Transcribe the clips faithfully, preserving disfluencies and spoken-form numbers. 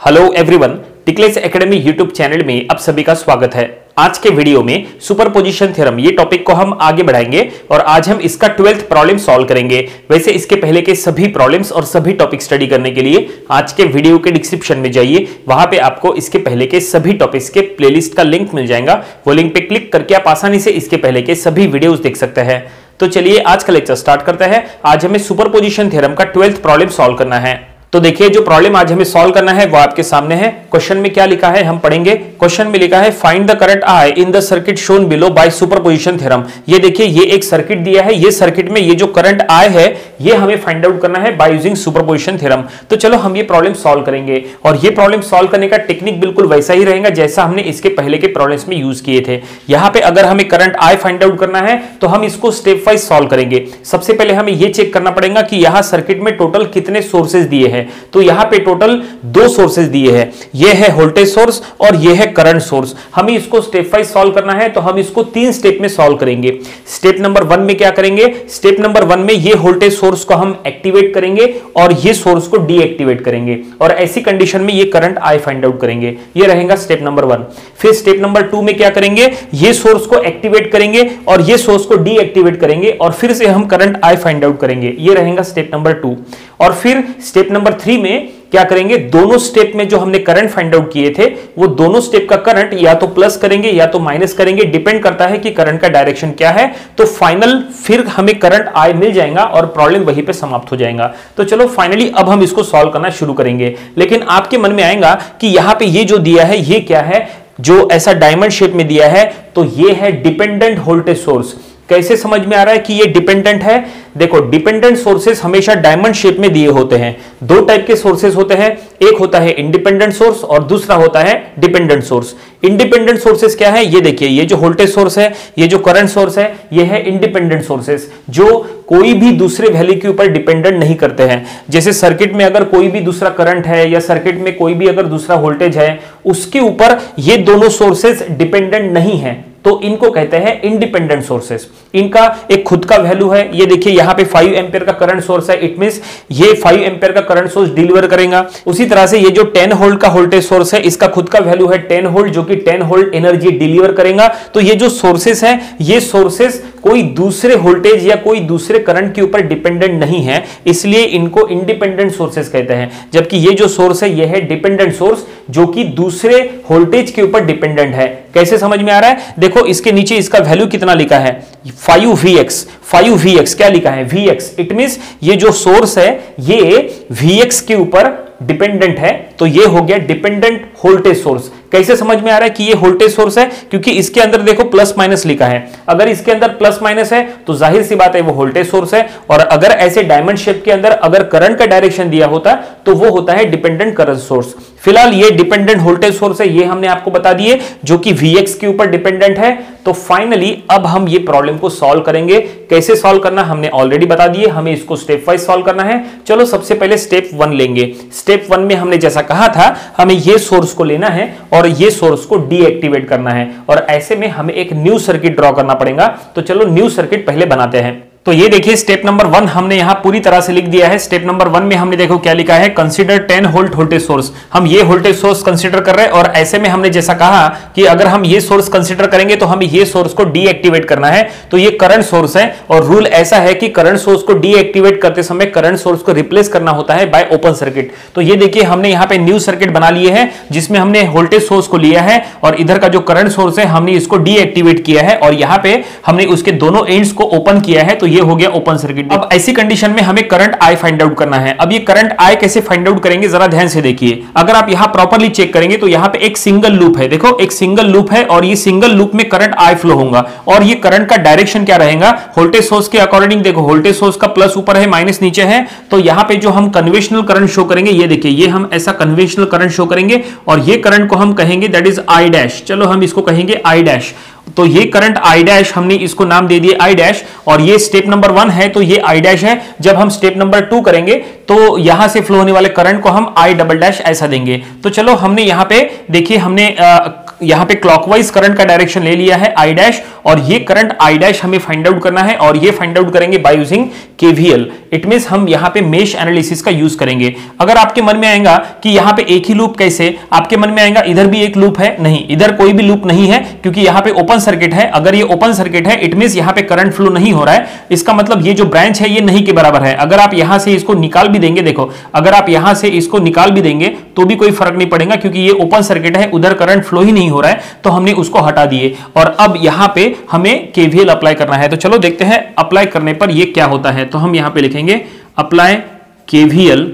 Hello everyone, tickless academy YouTube channel में आप सभी का स्वागत है। आज के वीडियो में सुपरपोजिशन थ्योरम ये टॉपिक को हम आगे बढ़ाएंगे और आज हम इसका ट्वेल्थ प्रॉब्लम सॉल्व करेंगे। वैसे इसके पहले के सभी प्रॉब्लम्स और सभी टॉपिक स्टडी करने के लिए आज के वीडियो के डिस्क्रिप्शन में जाइए, वहां पे आपको इसके पहले के सभी टॉपिक्स के प्लेलिस्ट का लिंक मिल जाएगा। वो लिंक पे क्लिक करके आप आसानी से इसके पहले के सभी वीडियोस देख सकते हैं। तो चलिए आज का लेक्चर स्टार्ट करते हैं। आज हमें सुपरपोजिशन थ्योरम का ट्वेल्थ प्रॉब्लम सॉल्व करना है। तो देखिए, जो प्रॉब्लम आज हमें सॉल्व करना है वो आपके सामने है। क्वेश्चन में क्या लिखा है हम पढ़ेंगे। क्वेश्चन में लिखा है find the current I in the circuit shown below by superposition theorem. ये देखिए, ये एक सर्किट दिया है, ये सर्किट में ये जो करंट आई है ये हमें फाइंड आउट करना है बाय यूजिंग सुपरपोजिशन थ्योरम। तो चलो हम ये प्रॉब्लम सॉल्व करेंगे और ये प्रॉब्लम सॉल्व करने का टेक्निक बिल्कुल वैसा ही रहेगा जैसा हमने इसके पहले के प्रॉब्लम्स में यूज किए थे। यहाँ पे अगर हमें करंट आई फाइंड आउट करना है तो हम इसको स्टेप वाइज सॉल्व करेंगे। सबसे पहले हमें ये चेक करना पड़ेगा कि यहाँ सर्किट में टोटल कितने सोर्सेज दिए हैं। तो यहाँ पे टोटल दो सोर्सेज दिए हैं, ये है वोल्टेज सोर्स और ये है करंट सोर्स। हमें इसको स्टेप वाइज सॉल्व करना है तो हम इसको तीन स्टेप में सॉल्व करेंगे। स्टेप नंबर वन में क्या करेंगे, स्टेप नंबर वन में ये वोल्टेज सोर्स को हम एक्टिवेट करेंगे और ये सोर्स को डीएक्टिवेट करेंगे और ऐसी कंडीशन में ये करंट आई फाइंड आउट करेंगे। ये रहेगा स्टेप नंबर वन। फिर स्टेप नंबर टू में क्या करेंगे, ये सोर्स को एक्टिवेट करेंगे और ये सोर्स को डीएक्टिवेट करेंगे और फिर से हम करंट आई फाइंड आउट करेंगे। ये रहेगा स्टेप नंबर टू। और फिर स्टेप नंबर थ्री में क्या करेंगे, दोनों स्टेप में जो हमने करंट फाइंड आउट किए थे वो दोनों स्टेप का करंट या तो प्लस करेंगे या तो माइनस करेंगे, डिपेंड करता है कि करंट का डायरेक्शन क्या है। तो फाइनल फिर हमें करंट आई मिल जाएगा और प्रॉब्लम वहीं पे समाप्त हो जाएगा। तो चलो फाइनली अब हम इसको सॉल्व करना शुरू करेंगे। लेकिन आपके मन में आएगा कि यहां पे ये जो दिया है ये क्या है, जो ऐसा डायमंड शेप में दिया है तो ये है डिपेंडेंट वोल्टेज सोर्स। कैसे समझ में आ रहा है कि ये डिपेंडेंट है? देखो, डिपेंडेंट सोर्सेस हमेशा डायमंड शेप में दिए होते हैं। दो टाइप के सोर्सेस होते हैं, एक होता है इंडिपेंडेंट सोर्स और दूसरा होता है डिपेंडेंट सोर्स। इंडिपेंडेंट सोर्सेस क्या है, ये देखिए, ये जो वोल्टेज सोर्स है, ये जो करंट सोर्स है, ये है इंडिपेंडेंट सोर्सेस जो कोई भी दूसरे वैल्यू के ऊपर डिपेंडेंट नहीं करते हैं। जैसे सर्किट में अगर कोई भी दूसरा करंट है या सर्किट में कोई भी अगर दूसरा वोल्टेज है, उसके ऊपर ये दोनों सोर्सेस डिपेंडेंट नहीं है, तो इनको कहते हैं इंडिपेंडेंट सोर्सेस। इनका एक खुद का वैल्यू है। ये देखिए, यहां पे फाइव एम्पियर का करंट सोर्स है, इट मींस ये फाइव एम्पियर का करंट सोर्स डिलीवर करेगा। उसी तरह से ये जो टेन वोल्ट का वोल्टेज सोर्स है, इसका खुद का वैल्यू है टेन वोल्ट, जो कि टेन वोल्ट एनर्जी डिलीवर करेगा। तो ये जो सोर्सेस है, ये सोर्सेस कोई दूसरे वोल्टेज या कोई दूसरे करंट के ऊपर डिपेंडेंट नहीं है, इसलिए इनको इंडिपेंडेंट सोर्सेस कहते हैं। जबकि ये जो सोर्स है ये है डिपेंडेंट सोर्स, जो कि दूसरे वोल्टेज के ऊपर डिपेंडेंट है। कैसे समझ में आ रहा है? देखो, इसके नीचे इसका वैल्यू कितना लिखा है, five V X. Five V X क्या लिखा है, वी एक्स। इट मींस ये जो सोर्स है ये वी एक्स के ऊपर डिपेंडेंट है, तो ये हो गया डिपेंडेंट वोल्टेज सोर्स। कैसे समझ में आ रहा है कि ये वोल्टेज सोर्स है? क्योंकि इसके अंदर देखो प्लस माइनस लिखा है। अगर इसके अंदर प्लस माइनस है तो जाहिर सी बात है वो वोल्टेज सोर्स है। और अगर ऐसे डायमंड शेप के अंदर अगर करंट का डायरेक्शन दिया होता तो वो होता है डिपेंडेंट करंट सोर्स। फिलहाल ये डिपेंडेंट वोल्टेज सोर्स है, ये हमने आपको बता दिए, जो कि वी एक्स के ऊपर डिपेंडेंट है। तो फाइनली अब हम ये प्रॉब्लम को सॉल्व करेंगे। कैसे सॉल्व करना हमने ऑलरेडी बता दिए, हमें इसको स्टेप वाइज सॉल्व करना है। चलो सबसे पहले स्टेप वन लेंगे। स्टेप वन में हमने जैसा कहा था, हमें ये सोर्स को लेना है और ये सोर्स को डीएक्टिवेट करना है और ऐसे में हमें एक न्यू सर्किट ड्रॉ करना पड़ेगा। तो चलो न्यू सर्किट पहले बनाते हैं। तो ये देखिए, स्टेप नंबर वन हमने यहां पूरी तरह से लिख दिया है। स्टेप नंबर वन में हमने देखो क्या लिखा है, consider ten volt voltage source. हम ये वोल्टेज सोर्स कंसीडर कर रहे हैं और ऐसे में हमने जैसा कहा कि अगर हम ये सोर्स कंसीडर करेंगे तो हमें ये सोर्स को डीएक्टिवेट करना है। तो ये करंट सोर्स है और रूल ऐसा है कि करंट सोर्स को डीएक्टिवेट करते समय करंट सोर्स को रिप्लेस करना होता है बाय ओपन सर्किट। तो ये देखिए, हमने यहाँ पे न्यू सर्किट बना लिए है जिसमें हमने वोल्टेज सोर्स को लिया है और इधर का जो करंट सोर्स है हमने इसको डीएक्टिवेट किया है और यहाँ पे हमने उसके दोनों एंड्स को ओपन किया है। तो ये हो गया ओपन सर्किट। अब ऐसी कंडीशन में हमें करंट आई फाइंड आउट करना है। अब ये करंट आई कैसे फाइंड आउट करेंगे जरा ध्यान से देखिए। अगर आप यहां प्रॉपर्ली चेक करेंगे तो यहां पे एक सिंगल लूप है, देखो एक सिंगल लूप है और ये सिंगल लूप में करंट आई फ्लो होगा और ये करंट का डायरेक्शन क्या रहेगा, वोल्टेज सोर्स के अकॉर्डिंग। देखो वोल्टेज सोर्स का प्लस ऊपर है, माइनस नीचे है। तो यहां पे जो हम कन्वेंशनल करंट शो करेंगे, ये देखिए, ये हम ऐसा कन्वेंशनल करंट शो करेंगे और ये करंट को हम कहेंगे दैट इज आई डैश। चलो हम इसको कहेंगे आई डैश। तो ये करंट आई डैश, हमने इसको नाम दे दिया आई डैश और ये स्टेप नंबर वन है तो ये आई डैश है। जब हम स्टेप नंबर टू करेंगे तो यहां से फ्लो होने वाले करंट को हम आई डबल डैश ऐसा देंगे। तो चलो हमने यहां पे देखिए, हमने यहां पे क्लॉकवाइज करंट का डायरेक्शन ले लिया है आई डैश, और ये करंट आई डैश हमें फाइंड आउट करना है, और ये फाइंड आउट करेंगे by using KVL. It means हम यहां पे मेश एनालिसिस का यूज करेंगे। अगर आपके मन में आएगा कि यहां पे एक ही लूप कैसे, आपके मन में आएगा इधर भी एक लूप है, नहीं, इधर कोई भी लूप नहीं है क्योंकि यहां पे ओपन सर्किट है। अगर ये ओपन सर्किट है इट मींस यहां पे करंट फ्लो नहीं हो रहा है, इसका मतलब ये जो ब्रांच है ये नहीं के बराबर है। अगर आप यहां से इसको निकाल भी देंगे, देखो अगर आप यहां से इसको निकाल भी देंगे तो भी कोई फर्क नहीं पड़ेगा क्योंकि ये ओपन सर्किट है, उधर करंट फ्लो ही नहीं हो रहा है, तो हमने उसको हटा दिए। और अब यहां पे हमें केवीएल अप्लाई करना है, तो चलो देखते हैं अप्लाई करने पर ये क्या होता है। तो हम यहां पे लिखेंगे apply KVL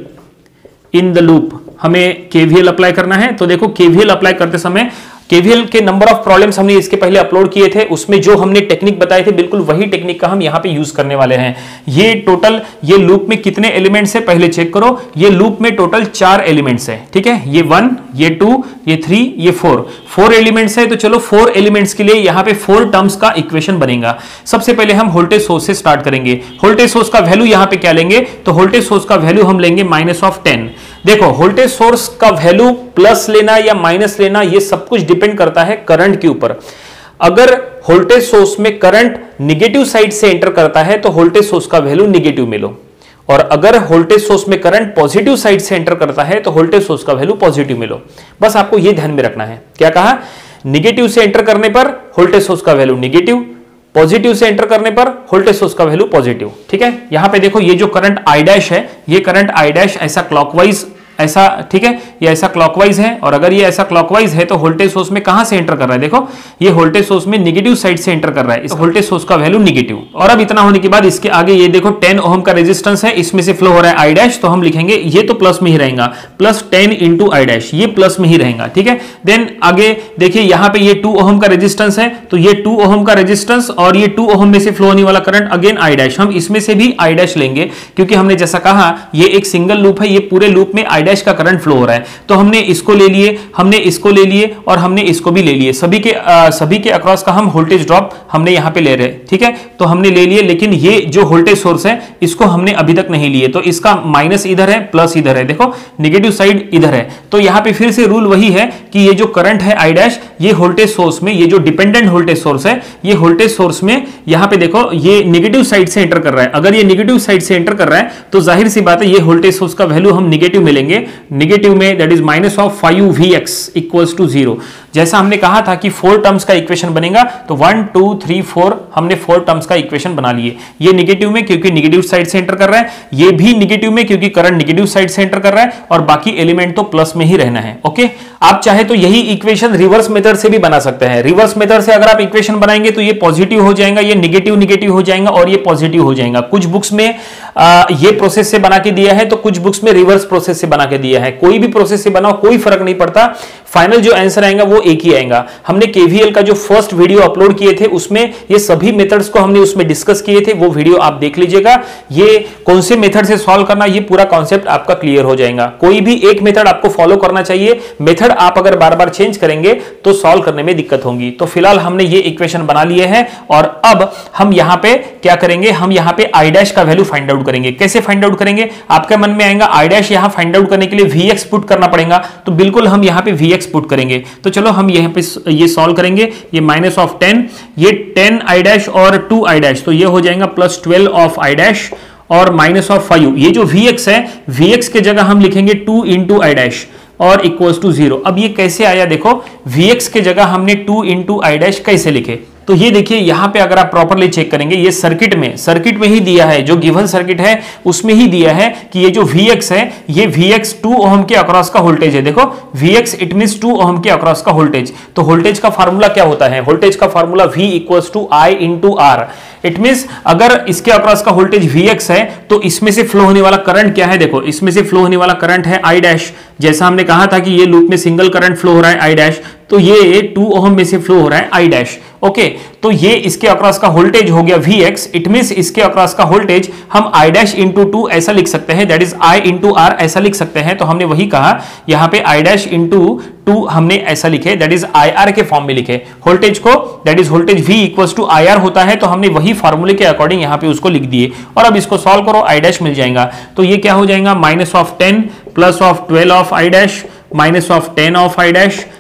in the loop, हमें केवीएल अप्लाई करना है। तो देखो केवीएल अप्लाई करते समय केवीएल के नंबर ऑफ प्रॉब्लम्स हमने इसके पहले अपलोड किए थे, उसमें जो हमने टेक्निक बताए थे बिल्कुल वही टेक्निक का हम यहां पे यूज करने वाले हैं। ये टोटल ये लूप में कितने एलिमेंट्स है पहले चेक करो, ये लूप में टोटल चार एलिमेंट्स है, ठीक है, ये वन, ये टू, ये थ्री, ये फोर, फोर एलिमेंट्स है। तो चलो फोर एलिमेंट्स के लिए यहां पे फोर टर्म्स का इक्वेशन बनेगा। सबसे पहले हम वोल्टेज सोर्स से स्टार्ट करेंगे। वोल्टेज सोर्स का वैल्यू यहां पे क्या लेंगे, तो वोल्टेज सोर्स का वैल्यू हम लेंगे माइनस ऑफ टेन। देखो वोल्टेज सोर्स का वैल्यू प्लस लेना या माइनस लेना ये सब कुछ डिपेंड करता है करंट के ऊपर। अगर वोल्टेज सोर्स में करंट निगेटिव साइड से एंटर करता है तो वोल्टेज सोर्स का वैल्यू निगेटिव में लो, और अगर वोल्टेज सोर्स में करंट पॉजिटिव साइड से एंटर करता है तो वोल्टेज सोर्स का वैल्यू पॉजिटिव में लो। बस आपको यह ध्यान में रखना है। क्या कहा, निगेटिव से एंटर करने पर वोल्टेज सोर्स का वैल्यू निगेटिव, पॉजिटिव से एंटर करने पर वोल्टेज सोर्स का वैल्यू पॉजिटिव, ठीक है। यहां पे देखो ये जो करंट आई डैश है, ये करंट आई डैश ऐसा क्लॉकवाइज ऐसा, ठीक है, ये ऐसा क्लॉकवाइज है, और अगर ये ऐसा क्लॉकवाइज है तो वोल्टेज सोर्स में कहां से एंटर कर रहा है, देखो ये वोल्टेज सोर्स में निगेटिव साइड से एंटर कर रहा है, इस वोल्टेज सोर्स का वैल्यू निगेटिव। और अब इतना होने के बाद इसके आगे ये देखो टेन ओम का रेजिस्टेंस है, इसमें से फ्लो हो रहा है आई डैश, तो हम लिखेंगे ये तो प्लस में ही रहेगा, plus ten into I dash, ये प्लस में ही रहेगा, ठीक है। देन आगे देखिए यहां पे ये टू ओम का रेजिस्टेंस है, तो ये टू ओम का रेजिस्टेंस और ये टू ओम में से फ्लो होने वाला करंट अगेन आई डैश, हम इसमें से भी आई डैश लेंगे क्योंकि हमने जैसा कहा ये एक सिंगल लूप है, ये पूरे लूप में आई डैश का करंट फ्लो है। तो हमने इसको ले लिए, हमने इसको ले लिए और हमने इसको भी ले लिए, सभी के आ, सभी के अक्रॉस का हम वोल्टेज ड्रॉप हमने यहां पे ले रहे, ठीक है। तो हमने ले लिए, लेकिन ये जो वोल्टेज सोर्स है इसको हमने अभी तक नहीं लिए, तो इसका माइनस इधर है, प्लस इधर है, देखो नेगेटिव साइड इधर है। तो यहां पे फिर से रूल वही है कि ये जो करंट है आई डैश, ये वोल्टेज सोर्स में, ये जो डिपेंडेंट वोल्टेज सोर्स है, ये वोल्टेज सोर्स में यहां पे देखो ये नेगेटिव साइड से एंटर कर रहा है। अगर ये नेगेटिव साइड से एंटर कर रहा है तो जाहिर सी बात है ये वोल्टेज सोर्स का वैल्यू हम नेगेटिव में लेंगे, नेगेटिव में that is minus of five V X equals to zero. जैसा हमने कहा था कि फोर टर्म्स का इक्वेशन बनेगा, तो वन टू थ्री फोर हमने फोर टर्म्स का इक्वेशन बना लिए। ये नेगेटिव में क्योंकि नेगेटिव साइड से एंटर कर रहा है, ये भी नेगेटिव में क्योंकि करंट नेगेटिव साइड से एंटर कर रहा है, और बाकी एलिमेंट तो प्लस में ही रहना है। ओके, आप चाहे तो यही इक्वेशन रिवर्स मेथड से भी बना सकते हैं। रिवर्स मेथड से अगर आप इक्वेशन बनाएंगे तो ये पॉजिटिव हो जाएगा, ये नेगेटिव नेगेटिव हो जाएगा और ये पॉजिटिव हो जाएगा। कुछ बुक्स में आ, ये प्रोसेस से बना के दिया है, तो कुछ बुक्स में रिवर्स प्रोसेस से बना के दिया है। कोई भी प्रोसेस से बनाओ कोई फर्क नहीं पड़ता, फाइनल जो आंसर आएगा वो एक ही आएगा। हमने केवीएल का जो फर्स्ट वीडियो अपलोड किए थे उसमें ये सभी मेथड्स को हमने उसमें डिस्कस किए थे, वो वीडियो आप देख लीजिएगा। ये कौन से मेथड से सॉल्व करना, ये पूरा कॉन्सेप्ट आपका क्लियर हो जाएगा। कोई भी एक मेथड आपको फॉलो करना चाहिए, मेथड आप अगर बार बार चेंज करेंगे तो सॉल्व करने में दिक्कत होगी। तो फिलहाल हमने ये इक्वेशन बना लिए हैं, और अब हम यहां पे क्या करेंगे, हम यहां पे आई डैश का वैल्यू फाइंड आउट करेंगे। कैसे फाइंड आउट करेंगे, आपके मन में आएगा आई डैश यहां फाइंड आउट करने के लिए वी एक्स पुट करना पड़ेगा, तो बिल्कुल हम यहां पे वी एक्स पुट करेंगे। तो चलो हम यहां पे ये सॉल्व करेंगे। ये माइनस ऑफ टेन, ये टेन आई डैश और टू आई डैश, तो ये हो जाएगा plus twelve of I dash और माइनस ऑफ फाइव। ये जो वी एक्स है, वी एक्स के जगह हम लिखेंगे टू इंटू आई डैश और इक्वल्स टू जीरो। अब ये कैसे आया, देखो वी एक्स के जगह हमने टू इंटू आई डैश कैसे लिखे, तो ये देखिए यहां पे अगर आप प्रॉपर्ली चेक करेंगे, ये सर्किट में सर्किट में ही दिया है, जो गिवन सर्किट है उसमें ही दिया है कि ये जो Vx है, ये Vx टू ओम के अक्रॉस का वोल्टेज है। देखो Vx it means two ohm के अक्रॉस का वोल्टेज। तो वोल्टेज का फार्मूला क्या होता है, वोल्टेज का formula V equals to I into R. It means अगर इसके अक्रॉस का वोल्टेज Vx है तो इसमें से फ्लो होने वाला करंट क्या है, देखो इसमें से फ्लो होने वाला करंट है I डैश। जैसा हमने कहा था कि ये लूप में सिंगल करंट फ्लो हो रहा है I डैश, तो ये टू ओम में से फ्लो हो रहा है I डैश। ओके, तो ये इसके अक्रॉस का वोल्टेज हो गया Vx। इट मींस इसके अक्रॉस का वोल्टेज हम I डैश इंटू टू ऐसा लिख सकते हैं, that is I into R ऐसा लिख सकते हैं। तो हमने वही कहा यहां पे I डैश इंटू टू हमने ऐसा लिखे, दैट इज आई आर के फॉर्म में लिखे वोल्टेज को, that is voltage V equals to I R होता है। तो हमने वही फॉर्मूले के अकॉर्डिंग यहां पे उसको लिख दिए, और अब इसको सॉल्व करो, I डैश मिल जाएगा। तो ये क्या हो जाएगा, minus of ten plus of twelve of I dash minus of ten of I dash,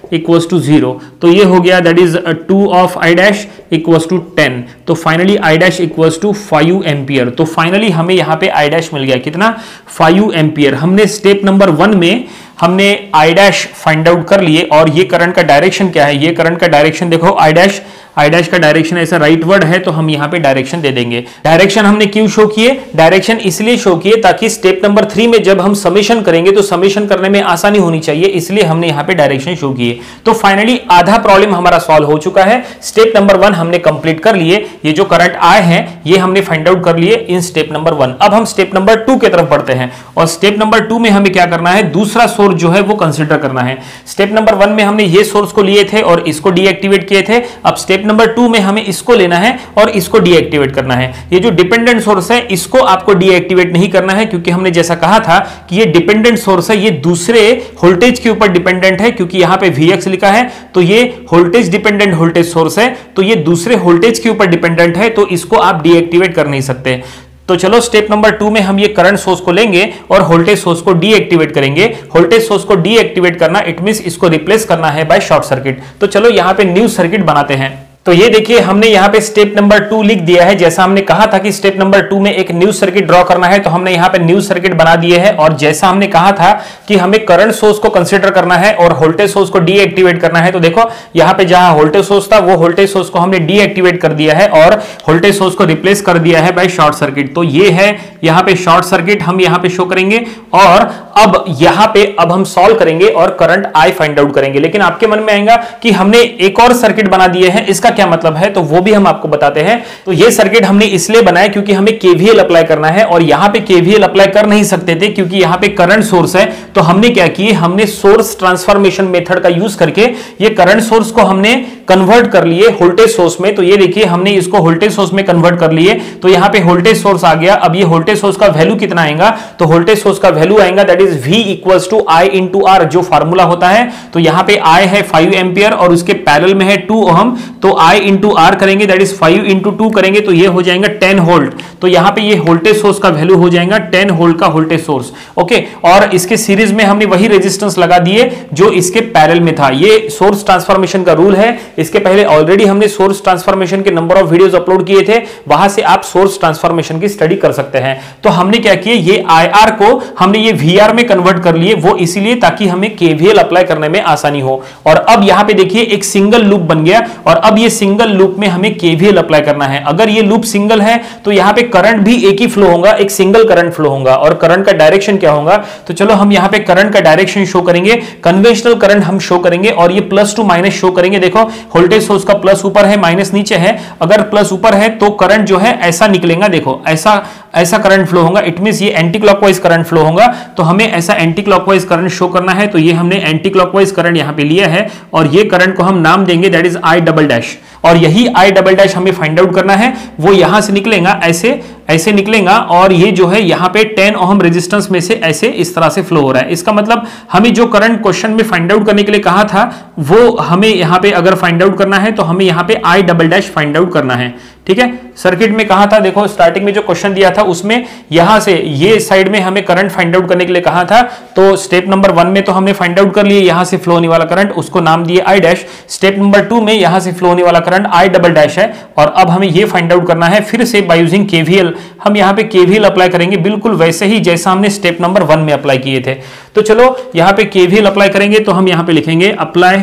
equals to zero, तो ये हो गया that is two of I dash equals to ten, तो finally I dash equals to five ampere. तो finally हमें यहाँ पे I dash मिल गया कितना, फाइव एम्पियर। हमने स्टेप नंबर वन में हमने आई डैश फाइंड आउट कर लिए, और ये करंट का डायरेक्शन क्या है, ये करंट का डायरेक्शन देखो आई डैश, आई डैश का डायरेक्शन ऐसा राइट वर्ड है, तो हम यहाँ पे डायरेक्शन दे देंगे। डायरेक्शन हमने क्यों शो किए, डायरेक्शन इसलिए शो किए ताकि स्टेप नंबर थ्री में जब हम समेशन करेंगे तो समेशन करने में आसानी होनी चाहिए, इसलिए हमने यहाँ पे डायरेक्शन शो किए। तो फाइनली आधा प्रॉब्लम हमारा सॉल्व हो चुका है। स्टेप नंबर वन हमने कंप्लीट कर लिए, ये जो करंट आए हैं ये हमने फाइंड आउट कर लिए इन स्टेप नंबर वन। अब हम स्टेप नंबर टू की तरफ बढ़ते हैं, और स्टेप नंबर टू में हमें क्या करना है, दूसरा सोर्स जो है वो कंसिडर करना है। स्टेप नंबर वन में हमने ये सोर्स को लिए थे और इसको डीएक्टिवेट किए थे। अब स्टेप नंबर टू में हमें इसको लेना है और इसको डीएक्टिवेट करना है। ये जो डिपेंडेंट सोर्स है इसको आपको डीएक्टिवेट नहीं करना है, क्योंकि हमने जैसा कहा था कि ये डिपेंडेंट सोर्स है, ये दूसरे वोल्टेज के ऊपर डिपेंडेंट है, क्योंकि यहां पे वी एक्स लिखा है, तो ये वोल्टेज डिपेंडेंट वोल्टेज सोर्स है, तो ये दूसरे वोल्टेज के ऊपर डिपेंडेंट है, तो इसको आप डीएक्टिवेट कर नहीं सकते। तो चलो स्टेप नंबर टू में हम ये करंट सोर्स को लेंगे और वोल्टेज सोर्स को डीएक्टिवेट करेंगे। वोल्टेज सोर्स को डीएक्टिवेट करना इट मींस इसको रिप्लेस करना है बाय शॉर्ट सर्किट। तो चलो यहां पे न्यू सर्किट बनाते हैं। तो ये देखिए हमने यहाँ पे स्टेप नंबर टू लिख दिया है, जैसा हमने कहा था कि स्टेप नंबर टू में एक न्यू सर्किट ड्रॉ करना है, तो हमने यहाँ पे न्यू सर्किट बना दिए है। और जैसा हमने कहा था कि हमें करंट सोर्स को कंसीडर करना है और वोल्टेज सोर्स को डीएक्टिवेट करना है, तो देखो यहाँ पे जहां वोल्टेज सोर्स था वो वोल्टेज सोर्स को हमने डीएक्टिवेट कर दिया है और वोल्टेज सोर्स को रिप्लेस कर दिया है बाय शॉर्ट सर्किट। तो ये है यहाँ पे शॉर्ट सर्किट हम यहाँ पे शो करेंगे, और अब यहाँ पे अब हम सॉल्व करेंगे और करंट आई फाइंड आउट करेंगे। लेकिन आपके मन में आएगा कि हमने एक और सर्किट बना दिए हैं, इसका क्या मतलब है, तो वो भी हम आपको बताते हैं। तो ये सर्किट हमने इसलिए बनाया क्योंकि हमें केवीएल अप्लाई करना है, और यहां पे केवीएल अप्लाई कर नहीं सकते थे क्योंकि यहां पे करंट सोर्स है। तो हमने क्या किए, हमने सोर्स ट्रांसफॉर्मेशन मेथड का यूज करके ये करंट सोर्स को हमने कन्वर्ट कर लिए वोल्टेज सोर्स में। तो ये देखिए हमने इसको वोल्टेज सोर्स में कन्वर्ट कर लिए, तो यहां पे वोल्टेज सोर्स आ गया। अब ये वोल्टेज सोर्स का वैल्यू कितना आएगा, तो वोल्टेज सोर्स का वैल्यू आएगा that is V equals to I into R, जो फार्मूला होता है। तो यहां पे I है फाइव एम्पियर और उसके पैरेलल में है टू ओम, तो I इंटू आर करेंगे that is five into two करेंगे तो ये हो जाएगा टेन वोल्ट। तो यहां पे ये वोल्टेज सोर्स का वैल्यू हो जाएगा टेन वोल्ट का वोल्टेज सोर्स। ओके, और इसके सीरीज में हमने वही रेजिस्टेंस लगा दिए जो इसके पैरेलल में था। ये सोर्स ट्रांसफॉर्मेशन का रूल है, इसके पहले ऑलरेडी हमने सोर्स ट्रांसफॉर्मेशन के नंबर ऑफ वीडियोस अपलोड किए थे, वहां से आप सोर्स ट्रांसफॉर्मेशन की स्टडी कर सकते हैं। तो हमने क्या किया, ये आई आर को हमने ये वी आर में कन्वर्ट कर लिए, वो इसीलिए ताकि हमें केवीएल अप्लाई करने में आसानी हो। और अब यहां पे देखिए एक सिंगल लूप बन गया, और अब ये सिंगल लूप में हमें केवीएल अप्लाई करना है। अगर ये लूप सिंगल है तो यहां पे करंट भी एक ही फ्लो होगा, एक सिंगल करंट फ्लो होगा। और करंट का डायरेक्शन क्या होगा, तो चलो हम यहां पे करंट का डायरेक्शन शो करेंगे, कन्वेंशनल करंट हम शो करेंगे, और ये प्लस टू माइनस शो करेंगे। देखो वोल्टेज सोर्स का प्लस ऊपर है माइनस नीचे है, अगर प्लस ऊपर है तो करंट जो है ऐसा निकलेगा, देखो ऐसा ऐसा करंट फ्लो होगा, इट मींस ये एंटी क्लॉकवाइज करंट फ्लो होगा। तो हमें ऐसा एंटी क्लॉकवाइज करंट शो करना है, तो ये हमने एंटी क्लॉकवाइज करंट यहां पे लिया है, और ये करंट को हम नाम देंगे that is I double dash. और यही आई डबल डैश हमें फाइंड आउट करना है, वो यहां से निकलेगा, ऐसे ऐसे निकलेगा, और ये जो है यहाँ पे टेन ओम रेजिस्टेंस में से ऐसे इस तरह से फ्लो हो रहा है। इसका मतलब हमें जो करंट क्वेश्चन में फाइंड आउट करने के लिए कहा था वो हमें यहाँ पे अगर फाइंड आउट करना है तो हमें यहाँ पे I double dash find out करना है। ठीक है, सर्किट में कहा था, देखो स्टार्टिंग में जो क्वेश्चन दिया था उसमें यहां से ये साइड में हमें करंट फाइंड आउट करने के लिए कहा था। तो स्टेप नंबर वन में तो हमने फाइंड आउट कर लिए यहां से फ्लो होने वाला करंट, उसको नाम दिए I dash. Step number two में यहां से फ्लो होने वाला करंट आई डबल डैश है, और अब हमें ये फाइंड आउट करना है फिर से बाय यूजिंग केवीएल। हम यहाँ पे केवीएल अप्लाई करेंगे बिल्कुल वैसे ही जैसा हमने स्टेप नंबर वन में अप्लाई किए थे। तो चलो यहाँ पे केवीएल अप्लाई करेंगे, तो हम यहाँ पे लिखेंगे apply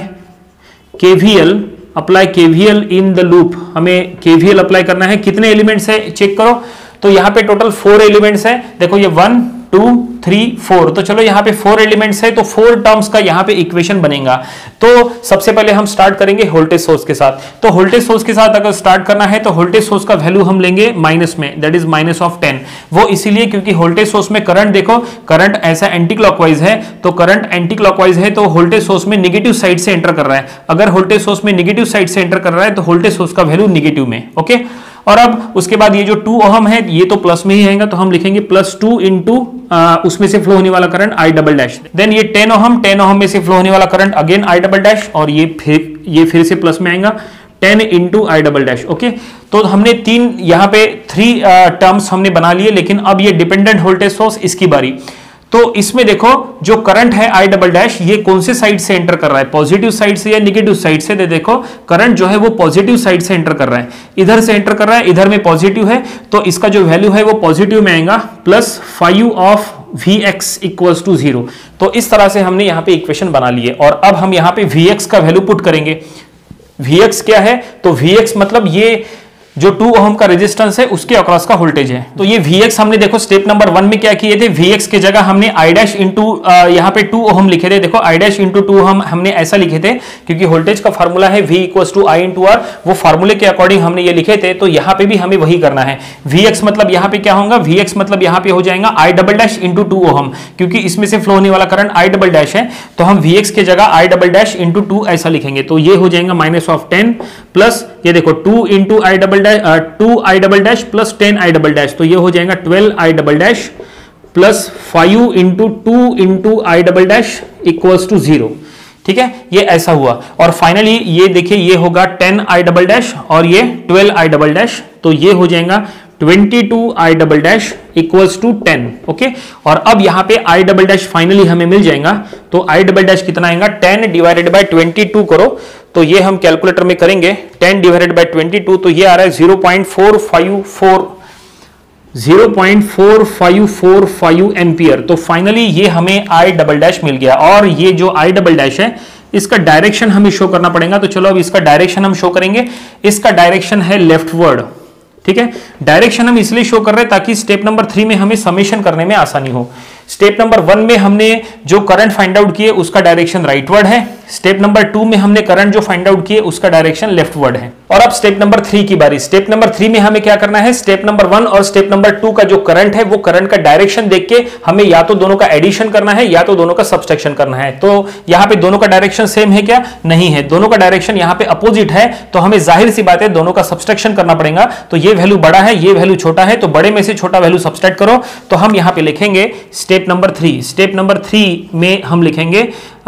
KVL, apply KVL in the loop. हमें केवीएल अप्लाई करना है, कितने एलिमेंट्स है चेक करो, तो यहाँ पे टोटल फोर एलिमेंट्स है। देखो ये वन टू थ्री फोर, तो चलो यहाँ पे फोर एलिमेंट्स है, तो फोर टर्म्स का यहाँ पे इक्वेशन बनेगा। तो सबसे पहले हम स्टार्ट करेंगे वोल्टेज सोर्स के साथ। तो वोल्टेज सोर्स के साथ अगर स्टार्ट करना है तो वोल्टेज सोर्स का वैल्यू हम लेंगे माइनस में, that is minus of ten. वो इसीलिए क्योंकि वोल्टेज सोर्स में करंट, देखो करंट ऐसा एंटी क्लॉकवाइज है, तो करंट एंटी क्लॉकवाइज है तो वोल्टेज सोर्स में निगेटिव साइड से एंटर कर रहा है। अगर वोल्टेज सोर्स में निगेटिव साइड से एंटर कर रहा है तो वोल्टेज सोर्स का वैल्यू निगेटिव में। ओके, और अब उसके बाद ये जो टू ओहम है ये तो प्लस में ही आएगा, तो हम लिखेंगे प्लस टू इंटू उसमें से फ्लो होने वाला current I double dash. Then ये टेन ओहम, टेन ओहम में से फ्लो होने वाला current again I double dash, और ये फिर ये फिर से प्लस में आएगा ten into I double dash. Okay, तो हमने तीन यहाँ पे थ्री टर्म्स हमने बना लिए, लेकिन अब ये डिपेंडेंट वोल्टेज सोर्स इसकी बारी। तो इसमें देखो जो करंट है आई डबल डैश ये कौन से साइड से एंटर कर रहा है, पॉजिटिव साइड से या नेगेटिव साइड से। दे देखो करंट जो है वो पॉजिटिव साइड से एंटर कर रहा है, इधर से एंटर कर रहा है, इधर में पॉजिटिव है, तो इसका जो वैल्यू है वो पॉजिटिव में आएगा, plus five of V X equals to zero. तो इस तरह से हमने यहाँ पे इक्वेशन बना ली है और अब हम यहाँ पे वी एक्स का वैल्यू पुट करेंगे। वी एक्स क्या है, तो वी एक्स मतलब ये जो टू ओम का रेजिस्टेंस है उसके अक्रॉस का वोल्टेज है। तो ये Vx हमने देखो स्टेप नंबर वन में क्या किए थे, Vx के जगह हमने I डैश इंटू यहाँ पे टू ओम लिखे थे। देखो I dash into two ohm हमने ऐसा लिखे थे क्योंकि वोल्टेज का फार्मूला है V equals to I into R, वो फार्मूले के अकॉर्डिंग हमने ये लिखे थे। तो यहाँ पे भी हमें वही करना है। Vx मतलब यहाँ पे क्या होगा, Vx मतलब यहाँ पे हो जाएगा I double dash into two ohm, क्योंकि इसमें से फ्लो होने वाला करंट I डबल डैश है, तो हम Vx के जगह I double dash into two ऐसा लिखेंगे। तो ये हो जाएगा माइनस ऑफ टेन प्लस ये देखो two into I double dash two I double dash plus ten I double dash, तो ये हो जाएगा twelve I double dash plus five into two into I double dash equals to zero. ठीक है, ये ऐसा हुआ और फाइनली ये देखिए ये होगा टेन आई डबल डैश और ये ट्वेल्व आई डबल डैश, तो ये हो जाएगा twenty two I double dash equals to ten. Okay, और अब यहाँ पे आई डबल डैश फाइनली हमें मिल जाएगा। तो आई डबल डैश कितना आएगा, ten divided by twenty two करो, तो ये हम कैलकुलेटर में करेंगे, ten divided by twenty two, तो ये आ रहा है zero point four five four zero point four five four five ampere. तो फाइनली ये हमें आई डबल डैश मिल गया और ये जो आई डबल डैश है इसका डायरेक्शन हमें शो करना पड़ेगा। तो चलो अब इसका डायरेक्शन हम शो करेंगे। इसका डायरेक्शन है लेफ्टवर्ड। ठीक है, डायरेक्शन हम इसलिए शो कर रहे हैं ताकि स्टेप नंबर थ्री में हमें समेशन करने में आसानी हो। स्टेप नंबर वन में हमने जो करंट फाइंड आउट किए उसका डायरेक्शन राइटवर्ड है, स्टेप नंबर टू में हमने करंट जो फाइंड आउट किए उसका डायरेक्शन लेफ्टवर्ड है। और अब स्टेप नंबर थ्री की बारी। स्टेप नंबर थ्री में हमें क्या करना है, स्टेप नंबर वन और स्टेप नंबर टू का जो करंट है वो करंट का डायरेक्शन देख के हमें या तो दोनों का एडिशन करना है या तो दोनों का सब्सट्रैक्शन करना है। तो यहाँ पे दोनों का डायरेक्शन सेम है क्या, नहीं है, दोनों का डायरेक्शन यहाँ पे अपोजिट है, तो हमें जाहिर सी बात है दोनों का सब्सट्रैक्शन करना पड़ेगा। तो ये वैल्यू बड़ा है, ये वैल्यू छोटा है, तो बड़े में से छोटा वैल्यू सब्सट्रैक्ट करो। तो हम यहाँ पे लिखेंगे step number three. Step number three में हम लिखेंगे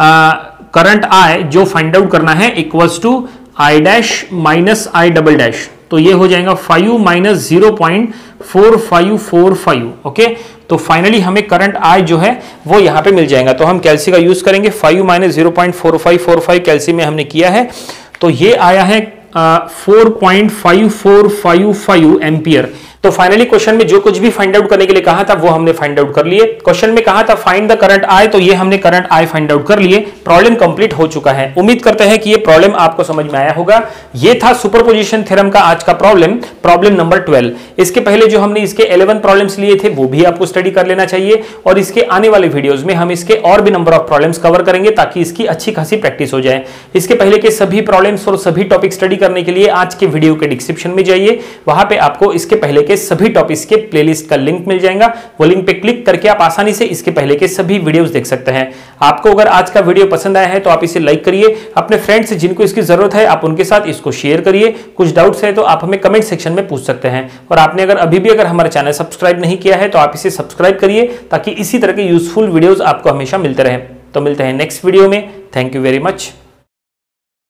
करंट आई जो फाइंड आउट करना है equals to I dash minus I double dash, तो ये हो जाएगा five minus zero point four five four five. Okay, तो फाइनली हमें करंट आई जो है वो यहाँ पे मिल जाएगा। तो हम कैल्सी का यूज करेंगे, five minus zero point four five four five calci में हमने किया है, तो ये आया है four point five four five five ampere. तो फाइनली क्वेश्चन में जो कुछ भी फाइंड आउट करने के लिए कहा था वो हमने फाइंड आउट कर लिए। क्वेश्चन में कहा था फाइंड द करंट आई, तो ये हमने करंट आई फाइंड आउट कर लिए। प्रॉब्लम कंप्लीट हो चुका है। उम्मीद करते हैं कि ये प्रॉब्लम आपको समझ में आया होगा। ये था सुपरपोजिशन थ्योरम का आज का प्रॉब्लम, प्रॉब्लम नंबर ट्वेल्व। इसके पहले जो हमने इसके इलेवन प्रॉब्लम्स लिए थे वो भी आपको स्टडी कर लेना चाहिए और इसके आने वाले वीडियोज में हम इसके और भी नंबर ऑफ प्रॉब्लम्स कवर करेंगे ताकि इसकी अच्छी खासी प्रैक्टिस हो जाए। इसके पहले के सभी प्रॉब्लम्स और सभी टॉपिक स्टडी करने के लिए आज के वीडियो के डिस्क्रिप्शन में जाइए, वहां पे आपको इसके पहले के सभी टॉपिक्स के प्लेलिस्ट का लिंक मिल जाएगा। वो लिंक पे क्लिक करके आप आसानी से इसके पहले के सभी वीडियोस देख सकते हैं। आपको अगर आज का वीडियो पसंद आया है तो आप इसे लाइक करिए, अपने फ्रेंड्स जिनको इसकी जरूरत है आप उनके साथ इसको शेयर करिए। कुछ डाउट्स है तो आप हमें कमेंट सेक्शन में पूछ सकते हैं। और आपने अगर अभी भी अगर हमारा चैनल सब्सक्राइब नहीं किया है तो आप इसे सब्सक्राइब करिए ताकि इसी तरह के यूजफुल वीडियोस आपको हमेशा मिलते रहे। तो मिलते हैं नेक्स्ट वीडियो में। Thank you very much.